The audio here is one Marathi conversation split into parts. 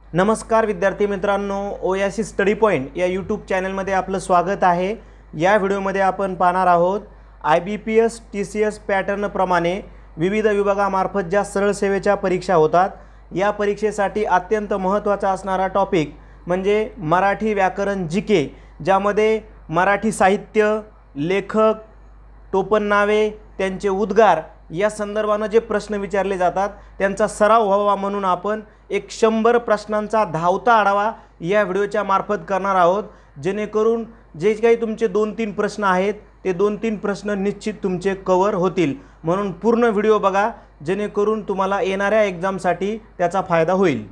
नमस्कार विद्यार्थी मित्रांनो, ओएसिस स्टडी पॉइंट या यूट्यूब चॅनलमध्ये आपलं स्वागत आहे। या व्हिडिओमध्ये आपण पाहणार आहोत IBPS TCS पॅटर्नप्रमाणे विविध विभागामार्फत ज्या सरळ सेवेच्या परीक्षा होतात या परीक्षेसाठी अत्यंत महत्त्वाचा असणारा टॉपिक म्हणजे मराठी व्याकरण जीके, ज्यामध्ये मराठी साहित्य, लेखक, टोपण नावे, त्यांचे उद्गार या संदर्भाने जे प्रश्न विचारले जातात त्यांचा सराव व्हावा म्हणून आपण एक 100 प्रश्नांचा धावता आढावा या व्हिडिओच्या मार्फत करणार आहोत, जेणेकरून जे काही तुमचे 2-3 प्रश्न आहेत ते 2-3 प्रश्न निश्चित तुमचे कव्हर होतील। म्हणून पूर्ण व्हिडिओ बघा, जेणेकरून तुम्हाला येणाऱ्या एग्जामसाठी त्याचा फायदा होईल।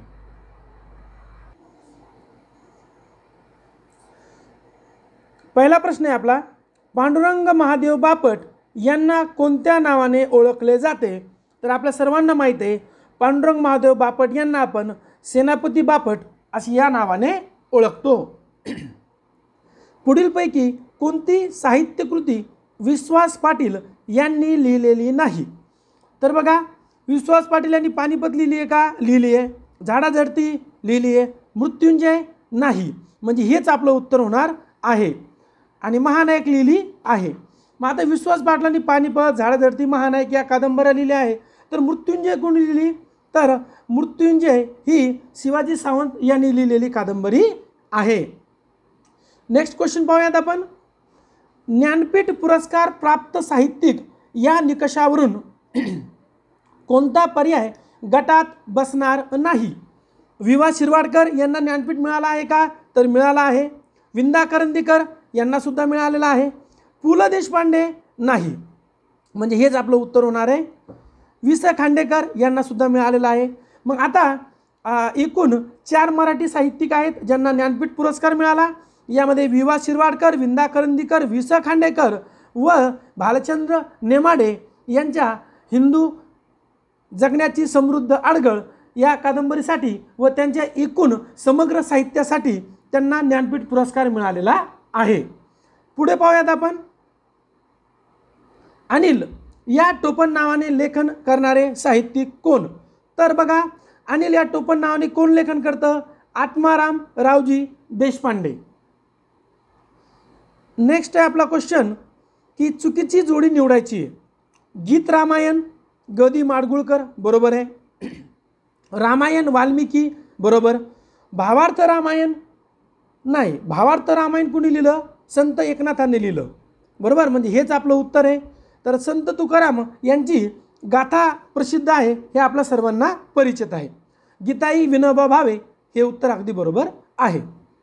पहिला प्रश्न आहे आपला, पांडुरंग महादेव बापट यांना कोणत्या नावाने ओळखले जाते? तर आपल्या सर्वांना माहित आहे पांडुरंग महादेव बापट यांना आपण सेनापती बापट अशी या नावाने ओळखतो। पुढीलपैकी कोणती साहित्यकृती विश्वास पाटील यांनी लिहिलेली नाही? तर बघा, विश्वास पाटील यांनी पानिपत लिहिली आहे का? लिहिली आहे। झाडाझडती लिहिली आहे। मृत्युंजय नाही, म्हणजे हेच आपलं उत्तर होणार आहे। आणि महानायक लिहिली आहे। मग आता विश्वास पाटलांनी पानिपत, झाडाझडती, महानायक या कादंबऱ्या लिहिल्या आहे, तर मृत्युंजय कोणी लिहिली? तर मृत्युंजय ही शिवाजी सावंत यांनी लिहिलेली कादंबरी आहे। नेक्स्ट क्वेश्चन पाहूयात आपण, ज्ञानपीठ पुरस्कार प्राप्त साहित्यिक या निकषावरून कोणता पर्याय गटात बसणार नाही? विवा शिरवाडकर यांना ज्ञानपीठ मिळाला आहे का? तर मिळाला आहे। विंदा करंदीकर यांना सुद्धा मिळालेला आहे। पु ल देशपांडे नाही, म्हणजे हेच आपलं उत्तर होणार आहे। वि स खांडेकर यांना सुद्धा मिळालेला आहे। मग आता एकूण 4 मराठी साहित्यिक आहेत ज्यांना ज्ञानपीठ पुरस्कार मिळाला। यामध्ये विवा शिरवाडकर, विंदा करंदीकर, वि स खांडेकर व भालचंद्र नेमाडे यांच्या हिंदू जगण्याची समृद्ध अडगळ या कादंबरीसाठी व त्यांच्या एकूण समग्र साहित्यासाठी त्यांना ज्ञानपीठ पुरस्कार मिळालेला आहे। पुढे पाहूयात आपण, अनिल या टोपण नावाने लेखन करणारे साहित्यिक कोण? तर बघा, अनिल या टोपण नावाने कोण लेखन करतं? आत्माराम रावजी देशपांडे। नेक्स्ट आहे आपला क्वेश्चन की चुकीची जोडी निवडायची आहे। गीत रामायण ग दि माडगुळकर बरोबर आहे। रामायण वाल्मिकी बरोबर। भावार्थ रामायण नाही, भावार्थ रामायण कोणी लिहिलं? संत एकनाथांनी लिहिलं बरोबर, म्हणजे हेच आपलं उत्तर आहे। तर संत तुकाराम यांची गाथा प्रसिद्ध आहे, हे आपल्या सर्वांना परिचित आहे। गीताई विनोबा भावे हे उत्तर अगदी बरोबर आहे।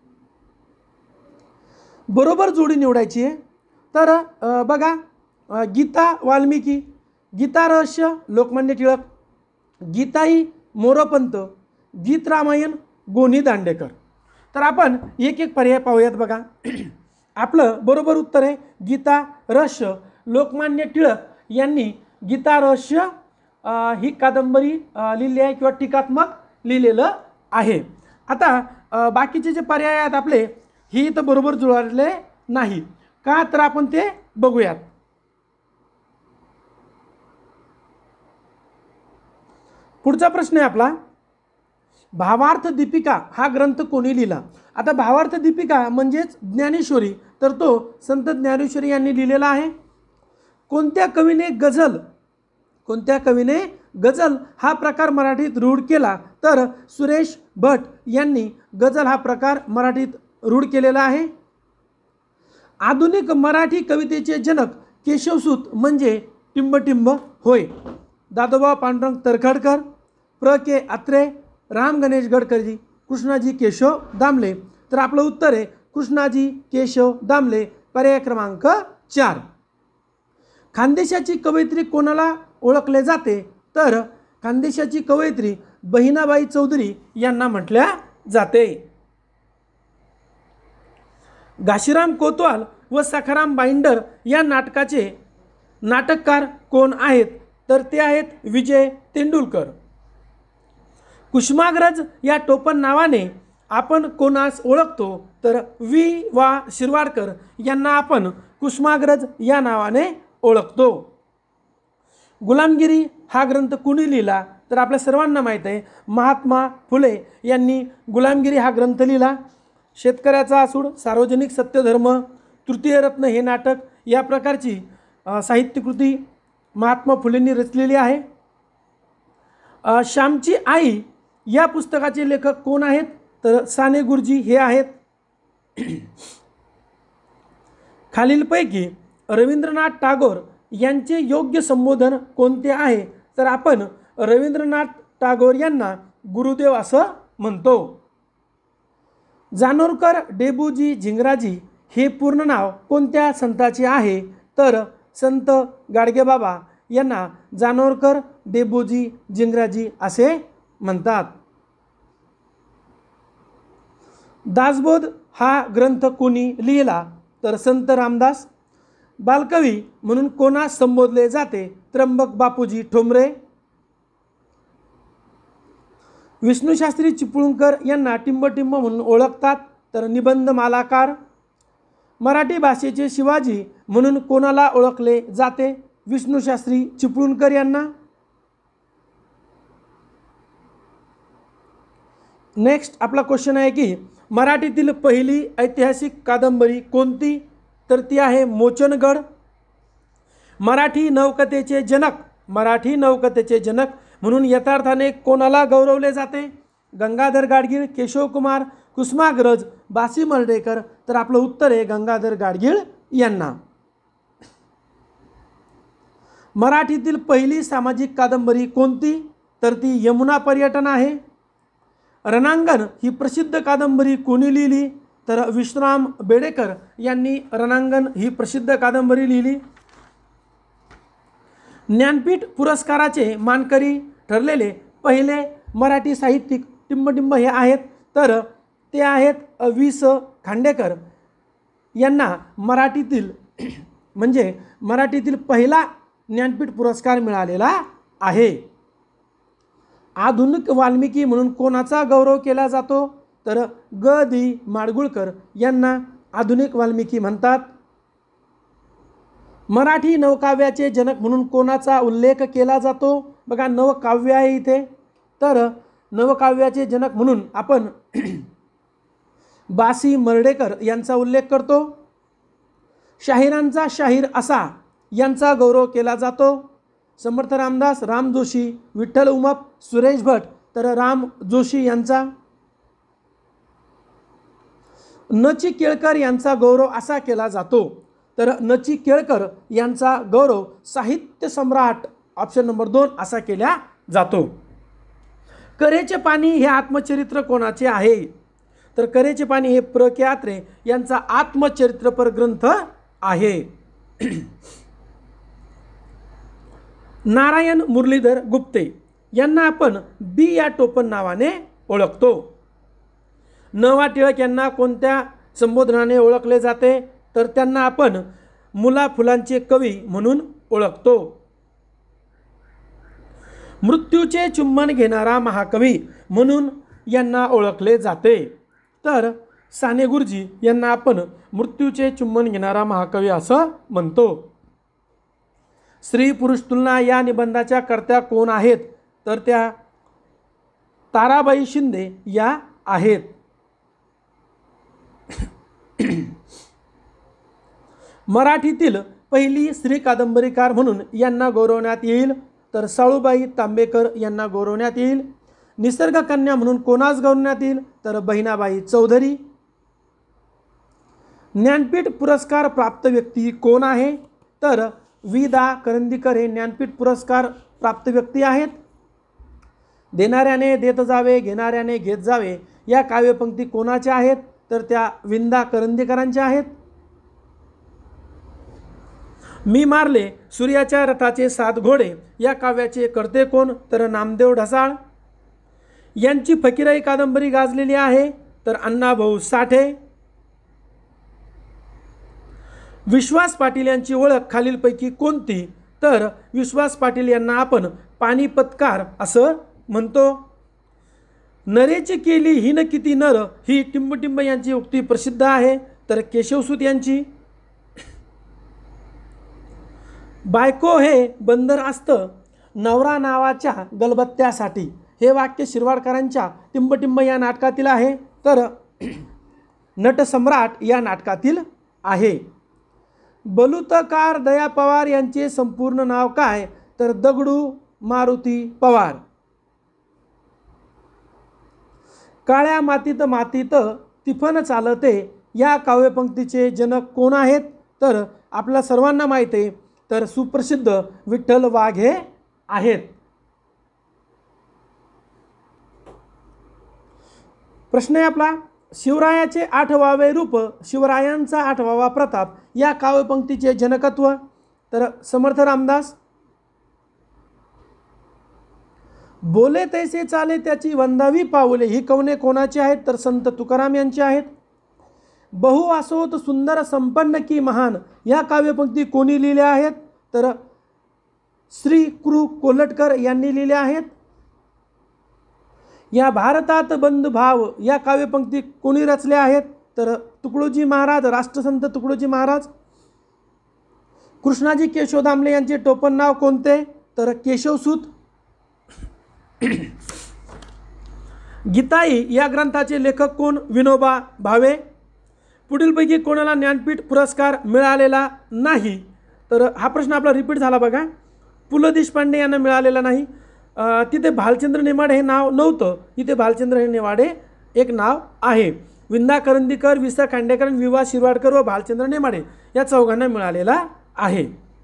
बरोबर जोडी निवडायची आहे। तर बघा, गीता वाल्मिकी, गीता रहस्य लोकमान्य टिळक, गीताई मोरोपंत, गीत रामायण गोनी दांडेकर। तर आपण एक एक पर्याय पाहूयात। बघा, आपलं बरोबर उत्तर आहे गीता रहस्य लोकमान्य टिळक यांनी गीता रहस्य ही कादंबरी लिहिली आहे किंवा टीकात्मक लिहिलेलं आहे। आता बाकीचे जे पर्याय आहेत आपले ही तर बरोबर जुळले नाही का, तर आपण ते बघूयात। पुढचा प्रश्न आहे आपला, भावार्थ दीपिका हा ग्रंथ कोणी लिहिला? आता भावार्थ दीपिका म्हणजेच ज्ञानेश्वरी, तर तो संत ज्ञानेश्वरी यांनी लिहिलेला आहे। कोणत्या कवीने गझल हा प्रकार मराठीत रूढ केला? तर सुरेश भट यांनी गझल हा प्रकार मराठीत रूढ केलेला आहे। आधुनिक मराठी कवितेचे जनक केशवसूत म्हणजे टिंबटिंब होय। दादोबा पांडुरंग तरखडकर, प्र के अत्रे, राम गणेश गडकरी, कृष्णाजी केशव दामले। तर आपलं उत्तर आहे कृष्णाजी केशव दामले, पर्याय क्रमांक 4। खानदेशाची कवयित्री कोणाला ओळखले जाते? तर खानदेशाची कवयित्री बहिणाबाई चौधरी यांना म्हटल्या जाते। घाशीराम कोतवाल व सखाराम बाइंडर या नाटकाचे नाटककार कोण आहेत? तर ते आहेत विजय तेंडुलकर। कुसुमाग्रज या टोपण नावाने आपण कोणास ओळखतो? तर वि वा शिरवाडकर यांना आपण कुसुमाग्रज या नावाने ओळखतो। गुलामगिरी हा ग्रंथ कुणी लिहिला? तर आपल्या सर्वांना माहीत आहे महात्मा फुले यांनी गुलामगिरी हा ग्रंथ लिहिला. शेतकऱ्याचा आसूड, सार्वजनिक सत्यधर्म, तृतीय रत्न हे नाटक या प्रकारची साहित्यकृती महात्मा फुलेंनी रचलेली आहे. श्यामची आई या पुस्तकाचे लेखक कोण आहेत? तर साने गुरुजी हे आहेत. खालीलपैकी रवींद्रनाथ टागोर यांचे योग्य संबोधन कोणते आहे? तर आपण रवींद्रनाथ टागोर यांना गुरुदेव असं म्हणतो. जानोरकर डेबूजी झिंगराजी हे पूर्ण नाव कोणत्या संताचे आहे? तर संत गाडगेबाबा यांना जानोरकर डेबूजी झिंगराजी असे म्हणतात. दासबोध हा ग्रंथ कोणी लिहिला? तर संत रामदास. बालकवी म्हणून कोणास संबोधले जाते? त्र्यंबक बापूजी ठोंबरे. विष्णुशास्त्री चिपळूणकर यांना टिंबटिंब म्हणून ओळखतात? तर निबंध मालाकार. मराठी भाषेचे शिवाजी म्हणून कोणाला ओळखले जाते? विष्णुशास्त्री चिपळूणकर यांना. नेक्स्ट आपला क्वेश्चन आहे की मराठीतील पहिली ऐतिहासिक कादंबरी कोणती? तर ती आहे मोचनगड. मराठी नवकथेचे जनक म्हणून यथार्थाने कोणाला गौरवले जाते? गंगाधर गाडगीळ, केशव कुमार, कुसुमाग्रज, बासी मर्ढेकर. तर आपलं उत्तर आहे गंगाधर गाडगीळ यांना. मराठीतील पहिली सामाजिक कादंबरी कोणती? तर ती यमुना पर्यटन आहे. रणांगण ही प्रसिद्ध कादंबरी कोणी लिहिली? तर विश्राम बेडेकर यांनी रणांगण ही प्रसिद्ध कादंबरी लिहिली. ज्ञानपीठ पुरस्काराचे मानकरी ठरलेले पहिले मराठी साहित्यिक टिंबटिंब हे आहेत? तर ते आहेत वि स खांडेकर यांना मराठीतील पहिला ज्ञानपीठ पुरस्कार मिळालेला आहे. आधुनिक वाल्मिकी म्हणून कोणाचा गौरव केला जातो? तर ग दि माडगुळकर यांना आधुनिक वाल्मिकी म्हणतात. मराठी नवकाव्याचे जनक म्हणून कोणाचा उल्लेख केला जातो? बघा नवकाव्य आहे इथे. तर नवकाव्याचे जनक म्हणून आपण बासी मर्ढेकर यांचा उल्लेख करतो. शाहिरांचा शाहीर असा यांचा गौरव केला जातो. समर्थ रामदास, राम जोशी, विठ्ठल उमप, सुरेश भट. तर राम जोशी यांचा. नची केळकर यांचा गौरव असा केला जातो. तर नची केळकर यांचा गौरव साहित्य सम्राट ऑप्शन नंबर 2 असा केला जातो. करेचे पाणी हे आत्मचरित्र कोणाचे आहे? तर करेचे पाणी हे प्र के अत्रे यांचा आत्मचरित्रपर ग्रंथ आहे. नारायण मुरलीधर गुप्ते यांना आपण बी या टोपण नावाने ओळखतो. नवा टिळक यांना कोणत्या संबोधनाने ओळखले जाते? तर त्यांना आपण मुला फुलांचे कवी म्हणून ओळखतो. मृत्यूचे चुंबन घेणारा महाकवी म्हणून यांना ओळखले जाते. तर साने गुरुजी यांना आपण मृत्यूचे चुंबन घेणारा महाकवी असं म्हणतो. स्त्री पुरुष तुलना या निबंधाच्या कर्त्या कोण आहेत? तर त्या ताराबाई शिंदे या आहेत. मराठीतील पहिली स्त्री कादंबरीकार म्हणून यांना गौरवण्यात येईल? तर साळूबाई तांबेकर यांना गौरवण्यात येईल. निसर्गकन्या म्हणून कोणास गौरवण्यात येईल? तर बहिणाबाई चौधरी. ज्ञानपीठ पुरस्कार प्राप्त व्यक्ती कोण आहे? तर वि दा करंदीकर हे ज्ञानपीठ पुरस्कार प्राप्त व्यक्ती आहेत. देणाऱ्याने देत जावे, घेणाऱ्याने घेत जावे या काव्यपंक्ती कोणाच्या आहेत? तर त्या विंदा करंदीकरांच्या आहेत. मी मारले सूर्याच्या रथाचे 7 घोडे या काव्याचे कर्ते कोण? तर नामदेव ढसाळ यांची फकीराई कादंबरी गाजलेली आहे. तर अण्णाभाऊ साठे. विश्वास पाटील यांची ओळख खालीलपैकी कोणती? तर विश्वास पाटील यांना आपण पानिपतकार असं म्हणतो. नरेची केली हिन किती नर ही टिंबटिंब यांची उक्ती प्रसिद्ध आहे. तर केशवसूत यांची. बायको हे बंदर असतं नवरा नावाच्या गलबत्त्यासाठी. हे वाक्य शिरवाडकरांच्या टिंबटिंब या नाटकातील आहे, तर नटसम्राट या नाटकातील आहे. बलुतकार दया पवार यांचे संपूर्ण नाव काय? तर दगडू मारुती पवार. काळ्या मातीत मातीत तिफन चालते या काव्यपंक्तीचे जनक कोण आहेत? तर आपल्या सर्वांना माहीत आहे, तर सुप्रसिद्ध विठ्ठल वाघे आहेत. प्रश्न आहे आपला, शिवरायाचे 8वावे रूप, शिवरायांचा 8वावा प्रताप या काव्यपंक्तीचे जनकत्व? तर समर्थ रामदास. बोले तैसे चाले त्याची वंदावी पाऊले ही कवने कोणाची आहेत? तर संत तुकाराम यांची आहेत. बहु असोत सुंदर संपन्न की महान या काव्यपंक्ती कोणी लिहिल्या आहेत? तर श्री कृ कोल्हटकर यांनी लिहिल्या आहेत. या भारतात बंधुभाव या काव्यपंक्ती कोणी रचल्या आहेत? तर तुकडोजी महाराज, राष्ट्रसंत तुकडोजी महाराज. कृष्णाजी केशव दामले यांचे टोपण नाव कोणते? तर केशवसूत. गीताई या ग्रंथाचे लेखक कोण? विनोबा भावे. पुढीलपैकी कोणाला ज्ञानपीठ पुरस्कार मिळालेला नाही? तर हा प्रश्न आपला रिपीट झाला बघा. पु ल देशपांडे यांना मिळालेला नाही. तिथे भालचंद्र नेमाडे हे नाव नव्हतं, इथे भालचंद्र हे नेमाडे एक नाव आहे. विंदा करंदीकर, वि स खांडेकर, विवा शिरवाडकर व भालचंद्र नेमाडे या चौघांना मिळालेला आहे.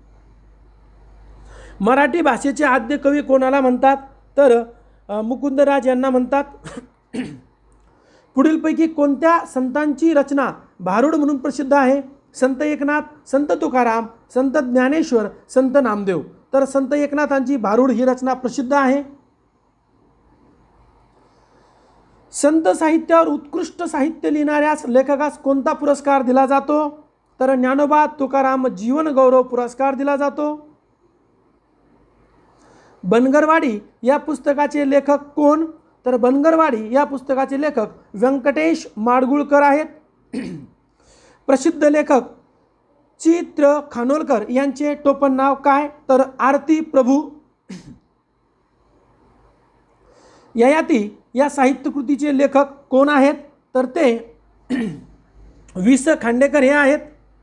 मराठी भाषेचे आद्य कवी कोणाला म्हणतात? तर मुकुंदराज यांना म्हणतात. पुढीलपैकी कोणत्या संतांची रचना भारुड म्हणून प्रसिद्ध आहे? संत एकनाथ, संत तुकाराम, संत ज्ञानेश्वर, संत नामदेव. तर संत एकनाथांची भारुड ही रचना प्रसिद्ध आहे. संत साहित्यावर उत्कृष्ट साहित्य लिहिणाऱ्यास लेखकास कोणता पुरस्कार दिला जातो? तर ज्ञानोबा तुकाराम जीवन गौरव पुरस्कार दिला जातो. बनगरवाडी या पुस्तकाचे लेखक कोण? तर बनगरवाडी या पुस्तकाचे लेखक व्यंकटेश माडगुळकर आहेत. प्रसिद्ध लेखक चित्र खानोलकर यांचे टोपण नाव काय? तर आरती प्रभू. ययाती या साहित्यकृतीचे लेखक कोण आहेत? तर ते वि स खांडेकर हे आहेत.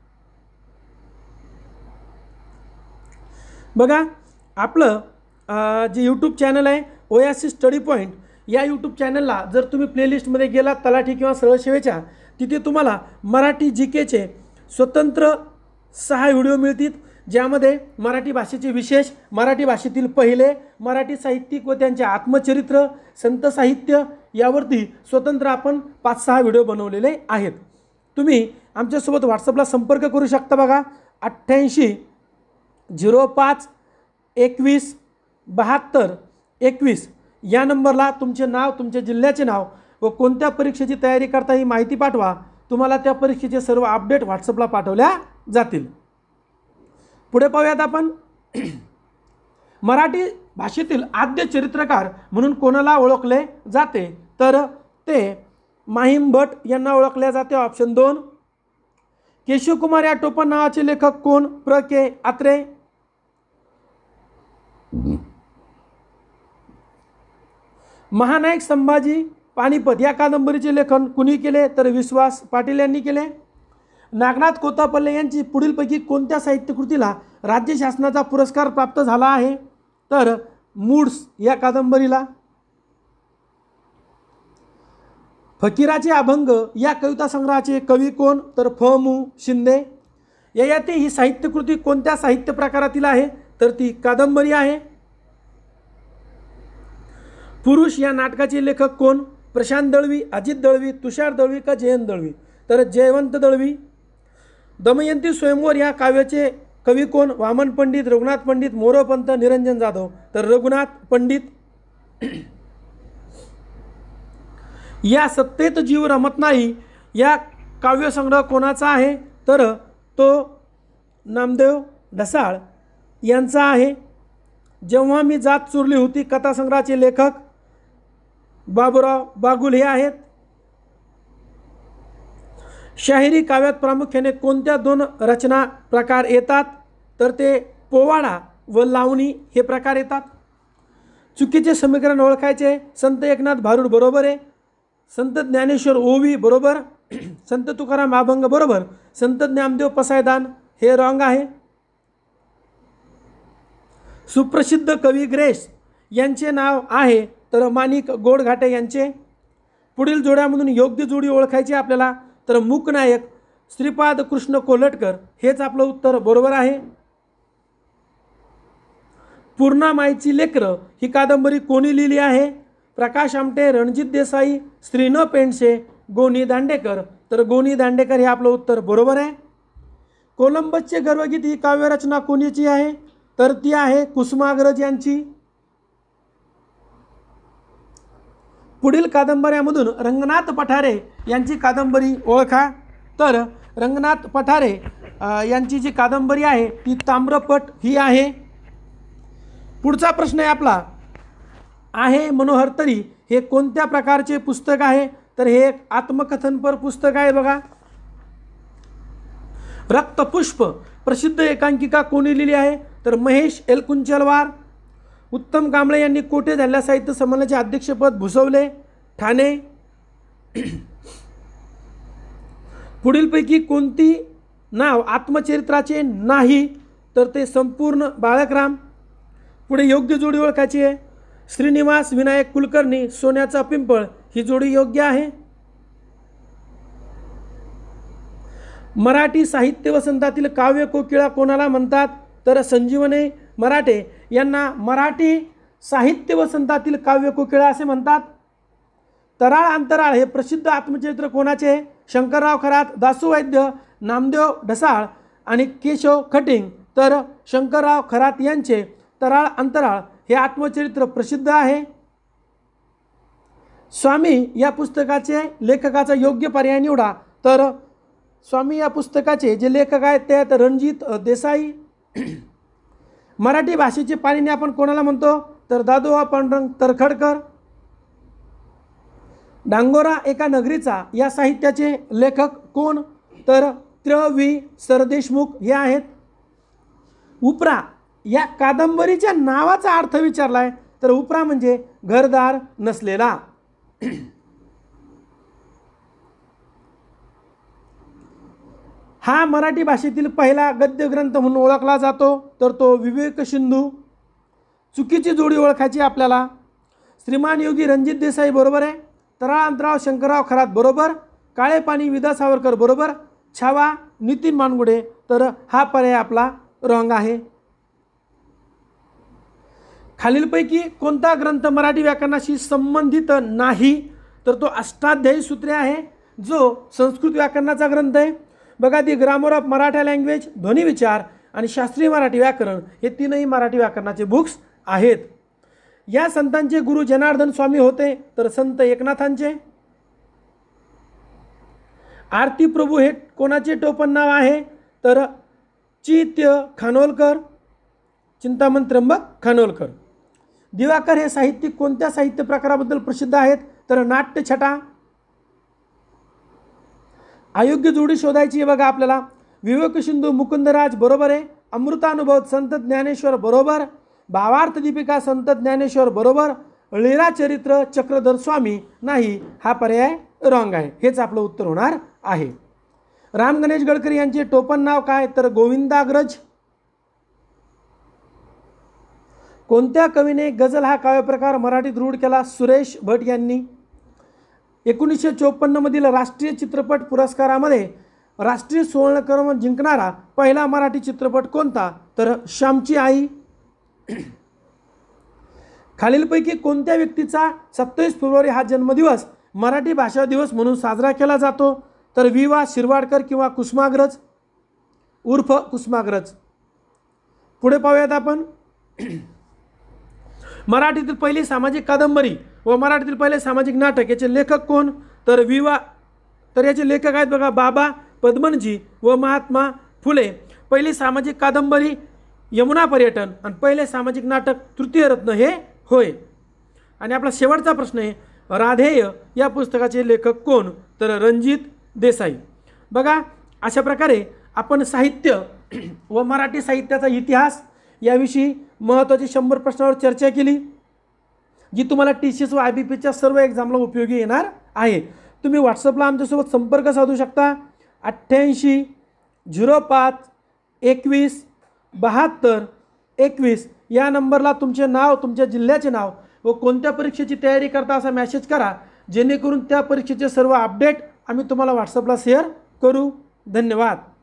बघा, आपलं जे यूट्यूब चॅनल आहे ओएससी स्टडी पॉईंट, या यूट्यूब चॅनलला जर तुम्ही प्लेलिस्टमध्ये गेलात तलाठी किंवा सरळ सेवेच्या, तिथे तुम्हाला मराठी जी केचे स्वतंत्र 6 व्हिडिओ मिळतील, ज्यामध्ये मराठी भाषेचे विशेष, मराठी भाषेतील पहिले, मराठी साहित्यिक व त्यांचे आत्मचरित्र, संत साहित्य यावरती स्वतंत्र आपण 5-6 व्हिडिओ बनवलेले आहेत. तुम्ही आमच्यासोबत व्हॉट्सअपला संपर्क करू शकता. बघा, 88 05 21 72 21 या नंबरला तुमचे नाव, तुमच्या जिल्ह्याचे नाव व कोणत्या परीक्षेची तयारी करता ही माहिती पाठवा. तुम्हाला त्या परीक्षेचे सर्व अपडेट व्हॉट्सअपला पाठवल्या जातील. पुढे पाहूयात आपण. मराठी भाषेतील आद्य चरित्रकार म्हणून कोणाला ओळखले जाते? तर ते माहीम भट यांना ओळखले जाते. ऑप्शन 2. केशवकुमार या टोपण नावाचे लेखक कोण? प्र के आत्रे. महानायक संभाजी पानिपत या कादंबरीचे लेखन कुणी केले? तर विश्वास पाटील यांनी केले. नागनाथ कोत्तापल्ले यांची पुढीलपैकी कोणत्या साहित्यकृतीला राज्य शासनाचा पुरस्कार प्राप्त झाला आहे? तर मूड्स या कादंबरीला. फकीराचे अभंग या कविता संग्रहाचे कवी कोण? तर फ मु शिंदे. ययाती ही साहित्यकृती कोणत्या साहित्य प्रकारातील आहे? तर ती कादंबरी आहे. पुरुष या नाटकाचे लेखक कोण? प्रशांत दळवी, अजित दळवी, तुषार दळवी का जयंत दळवी? तर जयवंत दळवी. दमयंती स्वयंवर या काव्याचे कवी कोण? वामन पंडित, रघुनाथ पंडित, मोरोपंत, निरंजन जाधव. तर रघुनाथ पंडित. या सत्तेत जीव रमत नाही या काव्यसंग्रह कोणाचा आहे? तर तो नामदेव ढसाळ यांचा आहे. जेव्हा मी जात चुरली होती कथासंग्रहाचे लेखक बाबूराव बागुल हे आहेत. शाहिरी काव्यात प्रामुख्याने कोणत्या 2 रचना प्रकार येतात? तर ते पोवाडा व लावणी हे प्रकार येतात. चुकीचे समीकरण ओळखायचे. संत एकनाथ भारुड बरोबर आहे. संत ज्ञानेश्वर ओवी बरोबर. संत तुकाराम अभंग बरोबर. संत ज्ञानदेव पसायदान हे रॉंग आहे. सुप्रसिद्ध कवी ग्रेस यांचे नाव आहे तर माणिक गोडघाटे यांचे. पुढील जोड्यामधून योग्य जोडी ओळखायची आपल्याला, तर मूकनायक श्रीपाद कृष्ण कोल्हटकर हेच आपलं उत्तर बरोबर आहे. पूर्णामाईची लेकरं ही कादंबरी कोणी लिहिली आहे? प्रकाश आमटे, रणजित देसाई, श्री न पेंडसे, गोनी दांडेकर. तर गोनी दांडेकर हे आपलं उत्तर बरोबर आहे. कोलंबसचे गर्वगीत ही काव्यरचना कोणाची आहे? तर ती आहे कुसुमाग्रज यांची. पुढील कादंबऱ्यामधून रंगनाथ पठारे यांची कादंबरी ओळखा. तर रंगनाथ पठारे यांची जी कादंबरी आहे ती ताम्रपट ही आहे. पुढचा प्रश्न आहे आपला, आहे मनोहर तरी हे कोणत्या प्रकारचे पुस्तक आहे? तर हे एक आत्मकथनपर पुस्तक आहे बघा. रक्तपुष्प प्रसिद्ध एकांकिका कोणी लिहिली आहे? तर महेश एलकुंचवार. उत्तम कांबळे यांनी कोठे झालेल्या साहित्य संमेलनाचे अध्यक्षपद भूषवले? ठाणे. पुढीलपैकी कोणती नाव आत्मचरित्राचे नाही? तर ते संपूर्ण बाळकराम. पुढे योग्य जोडी ओळखायची आहे. श्रीनिवास विनायक कुलकर्णी, सोन्याचा पिंपळ ही जोडी योग्य आहे. मराठी साहित्य वसंतातील काव्य कोकिळा कोणाला म्हणतात? तर संजीवनी मराठे यांना मराठी साहित्य वसंतातील काव्य कोकिळा असे म्हणतात. तराळ अंतराळ हे प्रसिद्ध आत्मचरित्र कोणाचे? शंकरराव खरात, दासू वैद्य, नामदेव ढसाळ आणि केशव खटिंग. तर शंकरराव खरात यांचे तराळ अंतराळ हे आत्मचरित्र प्रसिद्ध आहे. स्वामी या पुस्तकाचे लेखकाचा योग्य पर्याय निवडा. तर स्वामी या पुस्तकाचे जे लेखक आहेत ते आहेत रणजित देसाई. मराठी भाषेचे पाणिनी आपण कोणाला म्हणतो? तर दादोबा पांडुरंग तरखडकर. डांगोरा एका नगरीचा या साहित्याचे लेखक कोण? तर त्र्यवी सरदेशमुख हे आहेत. उपरा या कादंबरीच्या नावाचा अर्थ विचारला आहे. तर उपरा म्हणजे घरदार नसलेला. हा मराठी भाषेतील पहिला गद्य ग्रंथ म्हणून ओळखला जातो. तर तो विवेक सिंधू. चुकीची जोडी ओळखायची आपल्याला. श्रीमान योगी रणजित देसाई बरोबर आहे. तराळ अंतराळ शंकरराव खरात बरोबर. काळे पाणी विदा सावरकर बरोबर. छावा नितीन मानगुडे. तर हा पर्याय आपला रॉंग आहे. खालीलपैकी कोणता ग्रंथ मराठी व्याकरणाशी संबंधित नाही? तर तो अष्टाध्यायी सूत्रे आहे, जो संस्कृत व्याकरणाचा ग्रंथ आहे. बघा, the grammar of Maratha language, ध्वनी विचार आणि शास्त्रीय मराठी व्याकरण हे तीनही मराठी व्याकरणाचे बुक्स आहेत. या संतांचे गुरु जनार्दन स्वामी होते. तर संत एकनाथांचे. आरती प्रभू हे कोणाचे टोपण नाव आहे? तर चित्य खानोलकर, चिंतामण त्र्यंबक खानोलकर. दिवाकर हे साहित्यिक कोणत्या साहित्य प्रकाराबद्दल प्रसिद्ध आहेत? तर नाट्यछटा. अयोग्य जोडी शोधायची आहे बघा आपल्याला. विवेक सिंधू मुकुंदराज बरोबर आहे. अमृतानुभव संत ज्ञानेश्वर बरोबर. भावार्थ दीपिका संत ज्ञानेश्वर बरोबर. लीळाचरित्र चक्रधर स्वामी नाही. हा पर्याय रॉंग आहे. हेच आपलं उत्तर होणार आहे. राम गणेश गडकरी यांचे टोपण नाव काय? तर गोविंदाग्रज. कोणत्या कवीने गझल हा काव्यप्रकार मराठीत रूढ केला? सुरेश भट यांनी. 1954 मधील राष्ट्रीय चित्रपट पुरस्कारामध्ये राष्ट्रीय सुवर्णकर्म जिंकणारा पहिला मराठी चित्रपट कोणता? तर श्यामची आई. खालीलपैकी कोणत्या व्यक्तीचा 27 फेब्रुवारी हा जन्मदिवस मराठी भाषा दिवस म्हणून साजरा केला जातो? तर वि.वा. शिरवाडकर किंवा कुसुमाग्रज उर्फ कुसुमाग्रज. पुढे पाहूयात आपण. मराठीतील पहिली सामाजिक कादंबरी व मराठीतील पहिले सामाजिक नाटक याचे लेखक कोण? तर वि.वा. तर याचे लेखक आहेत बघा बाबा पद्मनजी व महात्मा फुले. पहिली सामाजिक कादंबरी यमुना पर्यटन आणि पहिले सामाजिक नाटक तृतीय रत्न हे होय. आणि आपला शेवटचा प्रश्न आहे, राधेय या पुस्तकाचे लेखक कोण? तर रणजित देसाई. बघा, अशा प्रकारे आपण साहित्य व मराठी साहित्याचा इतिहास याविषयी महत्त्वाची 100 प्रश्नावर चर्चा केली. जी तुम्हाला TCS व IBPच्या सर्व एक्झामला उपयोगी येणार आहे. तुम्ही व्हॉट्सअपला आमच्यासोबत संपर्क साधू शकता. 88 05 21 72 21 या नंबरला तुमचे नाव, तुमच्या जिल्ह्याचे नाव व कोणत्या परीक्षेची तयारी करता असा मेसेज करा, जेणेकरून त्या परीक्षेचे सर्व अपडेट आम्ही तुम्हाला व्हॉट्सअपला शेअर करू. धन्यवाद.